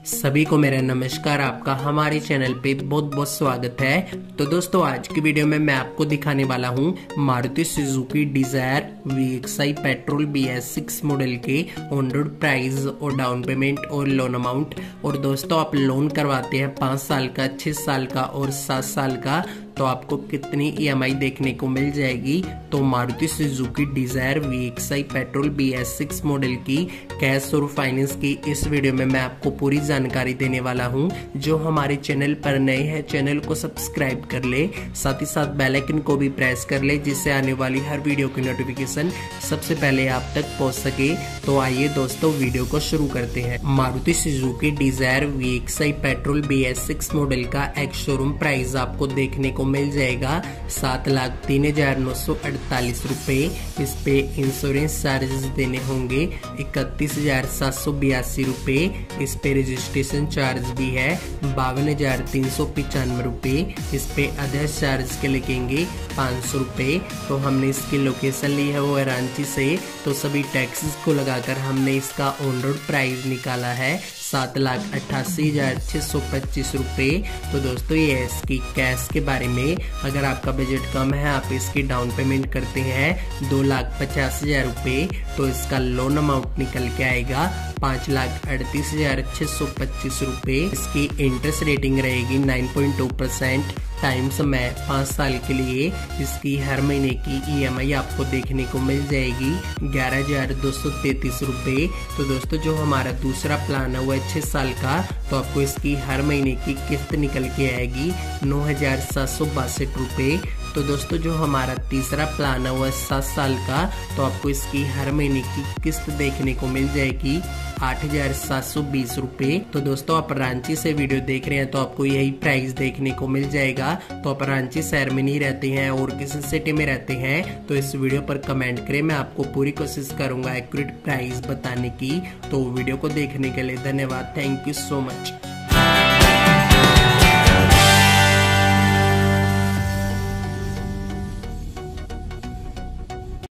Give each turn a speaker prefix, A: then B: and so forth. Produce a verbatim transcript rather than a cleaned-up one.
A: सभी को मेरा नमस्कार। आपका हमारे चैनल पे बहुत बहुत स्वागत है। तो दोस्तों, आज की वीडियो में मैं आपको दिखाने वाला हूँ Maruti Suzuki Dzire V X I petrol B S six model के ऑन रोड प्राइस और डाउन पेमेंट और लोन अमाउंट। और दोस्तों, आप लोन करवाते हैं पाँच साल का, छह साल का और सात साल का, तो आपको कितनी ई एम आई देखने को मिल जाएगी। तो Maruti Suzuki Dzire V X I petrol B S six model की कैश और फाइनेंस की इस वीडियो में मैं आपको पूरी जानकारी देने वाला हूं। जो हमारे चैनल पर नए हैं, चैनल को सब्सक्राइब कर ले, साथ ही साथ बेल आइकन को भी प्रेस कर ले, जिससे आने वाली हर वीडियो की नोटिफिकेशन सबसे पहले आप तक पहुंच सके। तो आइए दोस्तों, वीडियो को शुरू करते हैं। Maruti Suzuki Dzire V X I petrol B S six model का एक शोरूम प्राइस आपको देखने को मिल जाएगा सात लाख तीन हजार नौ सौ अड़तालीस रूपए। इस पे इंश्योरेंस चार्जेस देने होंगे इकतीस हजार सात सौ बयासी रूपए। इस पे रजिस्ट्रेशन चार्ज भी है बावन हजार तीन सौ पिचानवे रूपए। इस पे अदर्स चार्ज के लगेंगे पाँच सौ रूपए। तो हमने इसकी लोकेशन ली है वो है रांची से। तो सभी टैक्सेस को लगाकर हमने इसका ऑन रोड प्राइस निकाला है सात लाख अट्ठासी हजार छह सौ पच्चीस रूपए। तो दोस्तों, ये है इसकी कैश के बारे में। अगर आपका बजट कम है, आप इसकी डाउन पेमेंट करते हैं दो लाख पचास हजार रूपए, तो इसका लोन अमाउंट निकल के आएगा पाँच लाख अड़तीस हजार छह सौ पच्चीस रूपए। इसकी इंटरेस्ट रेटिंग रहेगी nine point two percent. Time समय पाँच साल के लिए। इसकी हर महीने की ई एम आई आपको देखने को मिल जाएगी ग्यारह हजार दो सौ तैतीस रूपए। तो दोस्तों, जो हमारा दूसरा प्लान है वो है छह साल का, तो आपको इसकी हर महीने की किस्त निकल के आएगी नौ हजार सात सौ बासठ रूपए। तो दोस्तों, जो हमारा तीसरा प्लान है वो है सात साल का, तो आपको इसकी हर महीने की किस्त देखने को मिल जाएगी आठ हजार सात सौ बीस रूपए। तो दोस्तों, आप रांची से वीडियो देख रहे हैं तो आपको यही प्राइस देखने को मिल जाएगा। तो आप रांची शहर में नहीं रहते हैं और किसी सिटी में रहते हैं तो इस वीडियो पर कमेंट करें, मैं आपको पूरी कोशिश करूंगा एक्यूरेट प्राइस बताने की। तो वीडियो को देखने के लिए धन्यवाद। Thank you so much.